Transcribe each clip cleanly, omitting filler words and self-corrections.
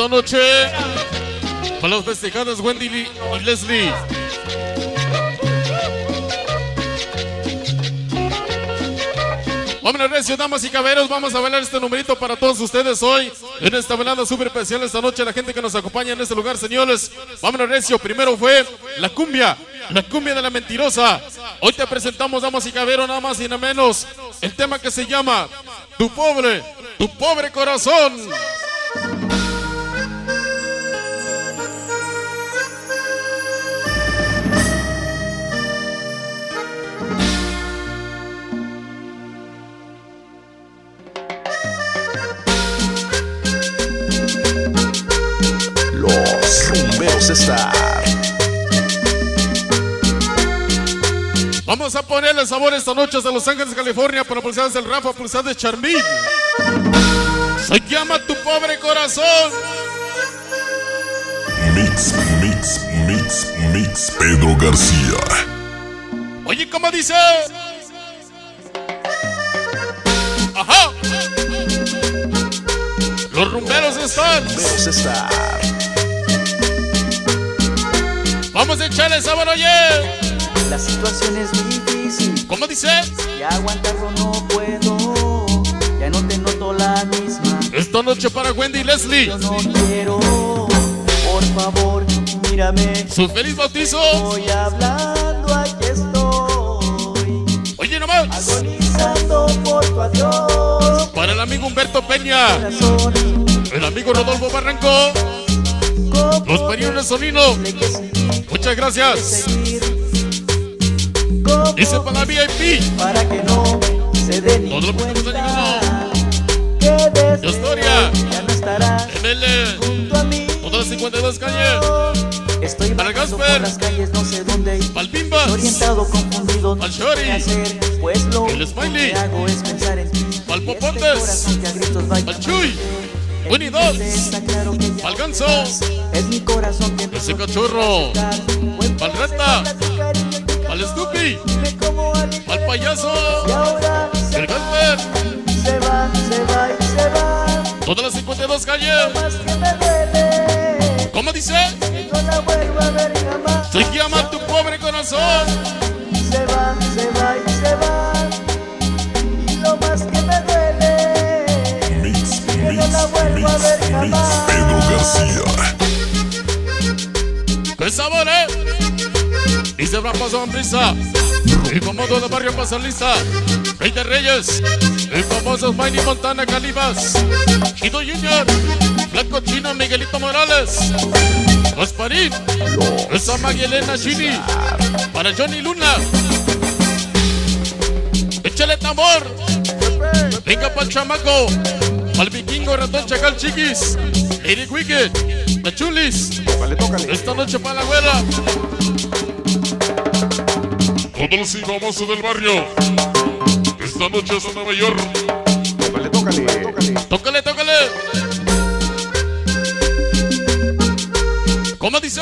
Esta noche, para los festejadas Wendy y Leslie. Vámonos recio, damas y caballeros, vamos a bailar este numerito para todos ustedes hoy en esta velada súper especial esta noche, la gente que nos acompaña en este lugar, señores. Vámonos recio, primero fue la cumbia de la mentirosa. Hoy te presentamos, damas y caballeros, nada más y nada menos, el tema que se llama Tu pobre corazón. Rumberos Star. Vamos a ponerle sabor esta noche de Los Ángeles, California, para pulsadas del Rafa, pulsadas de Charmín. Se llama Tu pobre corazón. Mix, Pedro García. Oye, ¿cómo dice? Ajá. Los rumberos están. Rumberos Star. Vamos a echarle sabor, oye. La situación es difícil. ¿Cómo dice? Ya aguantarlo no puedo. Ya no te noto la misma. Esta noche para Wendy y Leslie. Yo no quiero. Por favor, mírame. Su feliz bautizo. Estoy hablando, aquí estoy. Oye, nomás. Agonizando por tu adiós. Para el amigo Humberto Peña. Corazón, El amigo Rodolfo Barranco. Los Periones Solino. Muchas gracias. Dice para la VIP. para que no se dé ni Todo lo que estamos cuenta llegando. que desde Historia. hoy ya no estarás ML. junto a mí. Todas las 52 calles. Estoy Para vagando Gasper. por las calles, no sé dónde ir. Palpimbas. Orientado, confundido, no Al sé Shori. qué hacer. Pues lo El único Smiley. que hago es pensar en ti. Pal Y este Popontes. corazón que a gritos va Al llamándote. Chuy. En Winnie mi mente Dolls. está claro que ya Pal no Ganso. estás. Es mi corazón que no Ese lo cachorro. quiere aceptar. Pues Pal se Rata. habla tu cariño y tu Al calor. Snoopy. Dime cómo Al aliviar. payaso. Y ahora El Gasper. se va y se va. Todas las 52 calles. Más que me duele. ¿Cómo dice? Que no la vuelvo a ver jamás. Se llama Tu pobre corazón. Se va y se va. Y lo más que me duele. Mix, Que no la vuelvo a ver jamás. Pedro García. ¡Qué sabor, Dice Rafa Sonrisa. El famoso de Barrio Pasarlista. Rey de Reyes. El famoso Smiley Montana Calibas. Chido Junior. Flaco Chino Miguelito Morales. Gasparín. Esa Magdalena Chini. Para Johnny Luna. Échale tambor. Venga pa'l chamaco. Al vikingo ratón chacal chiquis. Eric Wicked. La Chulis. Esta noche para la abuela. Todos los famosos del barrio. Esta noche es en Nueva York. Tócale. ¿Cómo dice?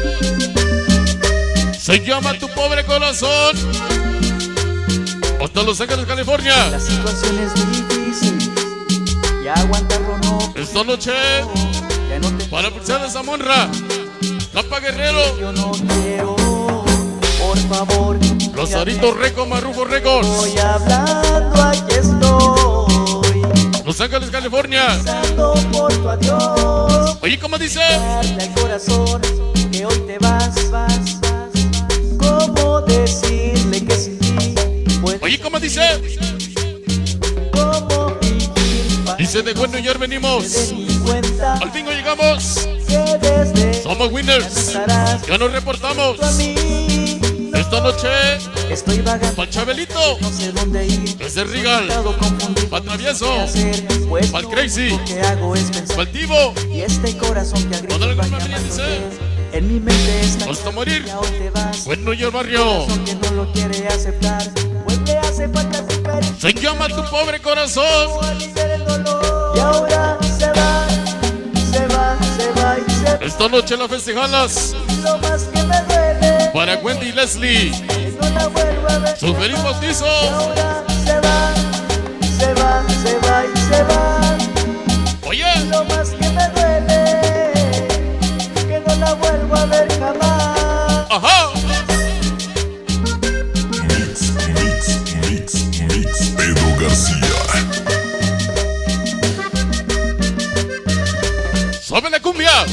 Se llama Tu pobre corazón. Hasta Los Ángeles, California. La situación es difícil. Ya aguantarlo no. Esta noche Ya no te para pulsar de Zamonra. Tapa Guerrero. yo no quiero. Por favor. Los mírame. Aritos Records, Marrufo Records. Estoy hablando, aquí estoy. Los Ángeles, California. Pensando por tu adiós. Oye, ¿cómo dice? Darle al corazón que hoy te vas. ¿Cómo decirle que sin ti puedo? Oye, ¿cómo dice? ¿Cómo vivir para Dice de que Buen New York no venimos. se dé ni cuenta Al bingo llegamos. que desde Somos winners. Ya nos reportamos. a mí Esta noche estoy vagando, pa'l Chabelito. no sé dónde ir. Ese Regal. Estado confundido, Pa'l no sé Travieso. qué hacer, pues Pa'l lo Crazy. único que hago es pensar Pa'l Tivo. y este corazón que a gritos Toda la va familia llamándote. dice. En mi mente está Hasta morir. ya hoy te vas. Buen New York barrio. Corazón que no lo quiere aceptar, pues le hace falta su cariño. Se llama Tu pobre corazón. Aliviar el dolor. Y ahora se va y se va. Esta noche la festejalas Lo más que me duele. para Wendy y Leslie. Que no la vuelvo a ver. Su feliz bautizo. Y ahora se va y se va. Oye, Lo más que me duele. oiga.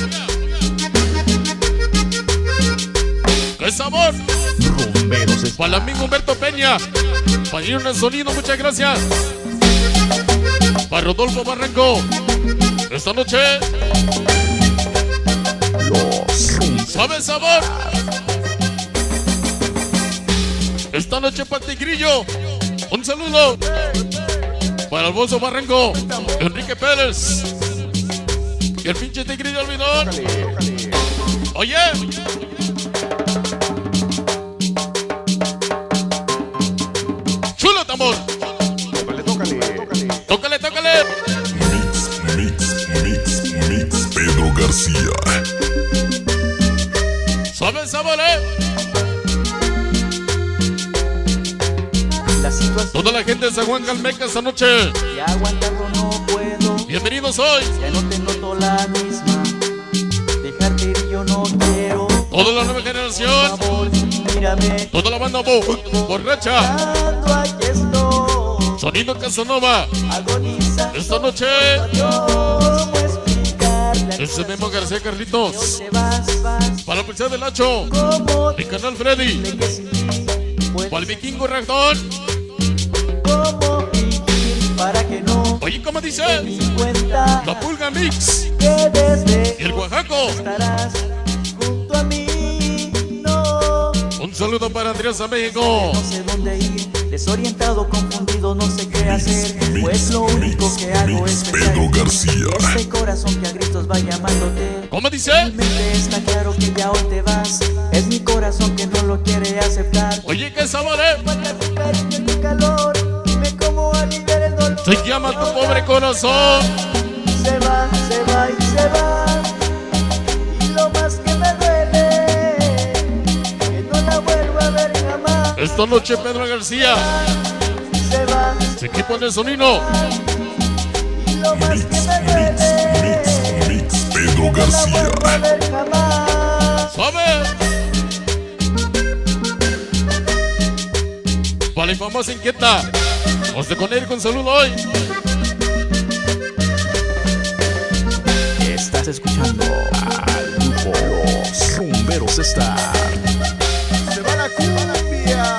¡Qué sabor! Rumberos Star. Para el amigo Humberto Peña, para ir en el sonido, muchas gracias. Para Rodolfo Barranco, esta noche, Los ¿sabe sabor? Esta noche para Tigrillo, un saludo. Para Alfonso Barranco, Enrique Pérez y el pinche Tigrillo Alvidón. Oye, chulo tambor. Tócale, tócale. Mix Pedro García. Suave sabor, La situación Toda la gente de San Juan Calmeca esta noche, y aguantarlo no puedo. bienvenidos hoy. Ya no te noto la misma. Dejarte ir yo no quiero. Toda la nueva Por generación, favor, mírame. toda la banda borracha, Cuando aquí estoy, sonido Casanova. agoniza. Esta noche, ¿Cómo explicarle al ese Memo corazón García que Carlitos. te vas? Para el policía del Hacho, ¿Cómo mi canal Freddy. decirle que sin ti puedes Para el vikingo Ragdón. ¿Cómo fingir para que no Oye, ¿cómo dice? te di cuenta La Pulga Mix que desde y el Oaxaco. estarás junto a mí? No, Un saludo para Andrés a México. no sé dónde ir, desorientado, confundido, no sé qué hacer. Pues lo único que hago es pensar Pedro en ti. García. Este corazón que a gritos va llamándote. ¿Cómo dice? Mi mente está claro que ya hoy te vas. Es mi corazón que no lo quiere aceptar. Oye, qué sabor, Falta tu cariño y tu calor. Dime cómo aliviar el dolor. Se llama tu pobre corazón. Se va, se va y se va. Y lo más que me duele, que no la vuelvo a ver jamás. Esta noche, Pedro García, Se va, su equipo de sonido. y lo más que me duele, Mix Pedro que no la García. vuelvo a ver jamás. ¿Sabe? Para la famosa inquieta, os de con él con saludo hoy. Estás escuchando al grupo Los Rumberos Star. Se va la cumbia.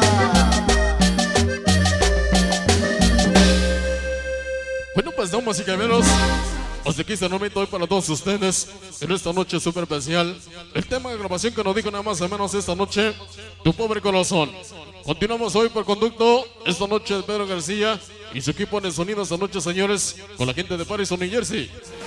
Bueno, pues damas y caballeros, os de aquí este momento hoy para todos ustedes en esta noche súper especial. El tema de grabación que nos dijo nada más o menos esta noche, tu pobre corazón. Continuamos hoy por conducto, esta noche de Pedro García y su equipo de sonido esta noche, señores, con la gente de Paris, New Jersey.